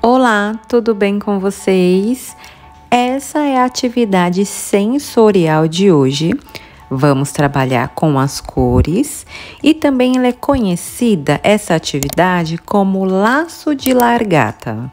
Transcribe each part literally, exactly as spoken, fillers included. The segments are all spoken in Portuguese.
Olá, tudo bem com vocês? Essa é a atividade sensorial de hoje. Vamos trabalhar com as cores e também ela é conhecida, essa atividade, como laço de largata.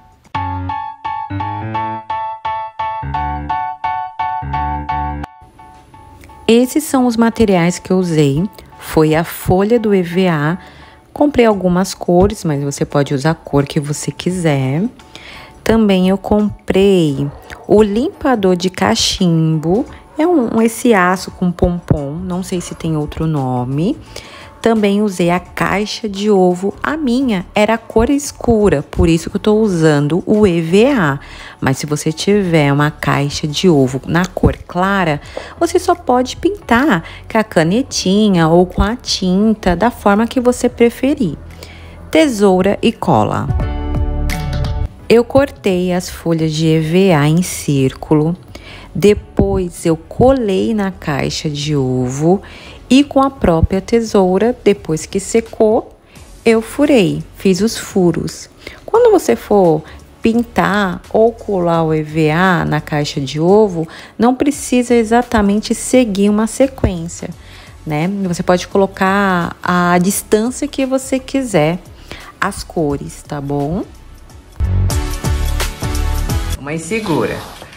Esses são os materiais que eu usei. Foi a folha do E V A. Comprei algumas cores, mas você pode usar a cor que você quiser. Também eu comprei o limpador de cachimbo. É um, esse aço com pompom, não sei se tem outro nome. Também usei a caixa de ovo. A minha era a cor escura, por isso que eu tô usando o E V A. Mas se você tiver uma caixa de ovo na cor clara, você só pode pintar com a canetinha ou com a tinta, da forma que você preferir. Tesoura e cola. Eu cortei as folhas de E V A em círculo. Depois eu colei na caixa de ovo e com a própria tesoura, depois que secou, eu furei, fiz os furos. Quando você for pintar ou colar o E V A na caixa de ovo, não precisa exatamente seguir uma sequência, né? Você pode colocar a distância que você quiser, as cores, tá bom? Mãe segura.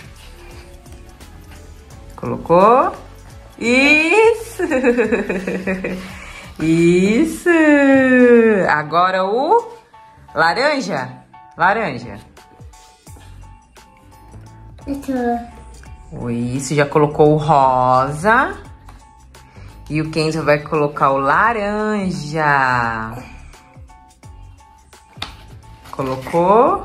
Colocou? Isso! Isso! Agora o laranja. Laranja. Isso, já colocou o rosa. E o Kenzo vai colocar o laranja. Colocou?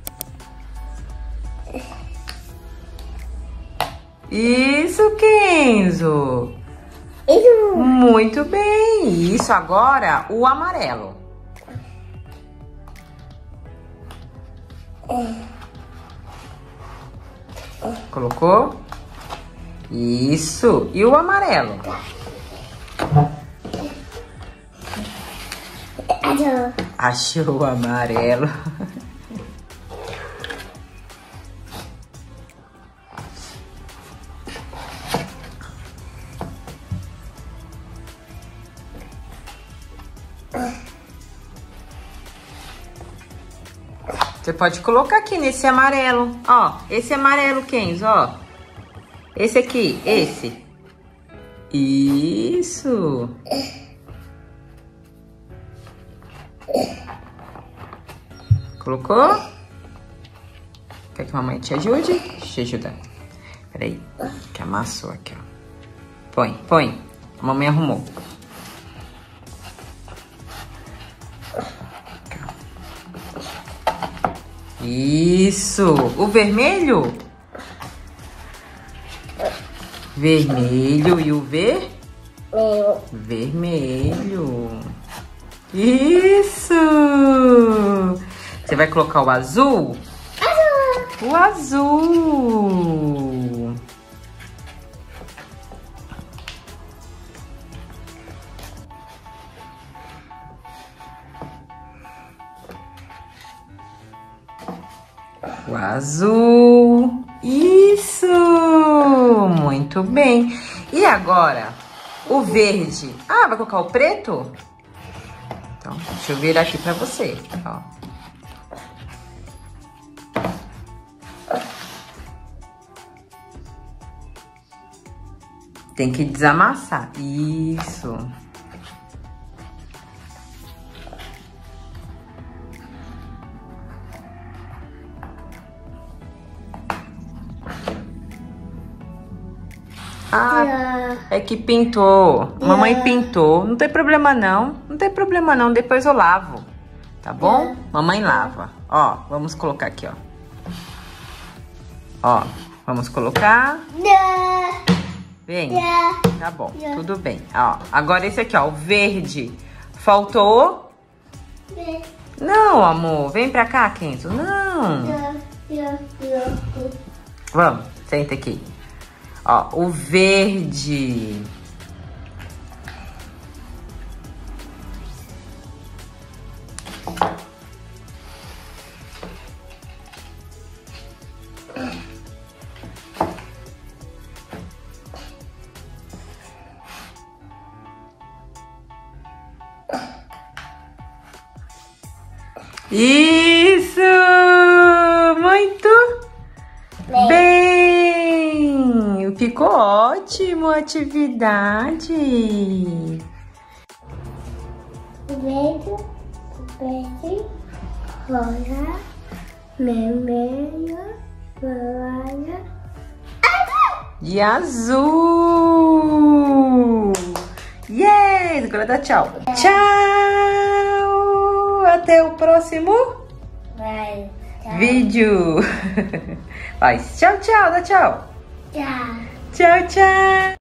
Isso, Kenzo! Isso. Muito bem! Isso, agora o amarelo. Colocou? Isso! E o amarelo? Achou. Achou o amarelo. Você pode colocar aqui nesse amarelo, ó, esse amarelo, Kenzo, ó. Esse aqui, esse. Isso. Colocou? Quer que a mamãe te ajude? Deixa eu te ajudar. Peraí, que amassou aqui, ó. Põe, põe. A mamãe arrumou. Isso! O vermelho? Vermelho e o ver? Vermelho. Isso! Você vai colocar o azul? Azul! O azul! O azul. Isso! Muito bem. E agora, o verde. Ah, vai colocar o preto? Então, deixa eu virar aqui pra você. Ó. Tem que desamassar. Isso. Ah, é que pintou. Mamãe pintou. Não tem problema não. Não tem problema não. Depois eu lavo. Tá bom? Mamãe lava. Ó, vamos colocar aqui, ó. Ó, vamos colocar. Vem. Tá bom, tudo bem. Ó, agora esse aqui, ó, o verde. Faltou? Não, amor. Vem pra cá, Kenzo. Não. Vamos, senta aqui. Ó, o verde. Isso! Muito bem! Ficou ótimo a atividade. Verde, verde, rosa, vermelho, laranja, E azul! Yes! Agora dá tchau. Tchau! Até o próximo vai, tchau, vídeo. Vai, tchau, tchau, dá tchau. tchau. Tchau, tchau.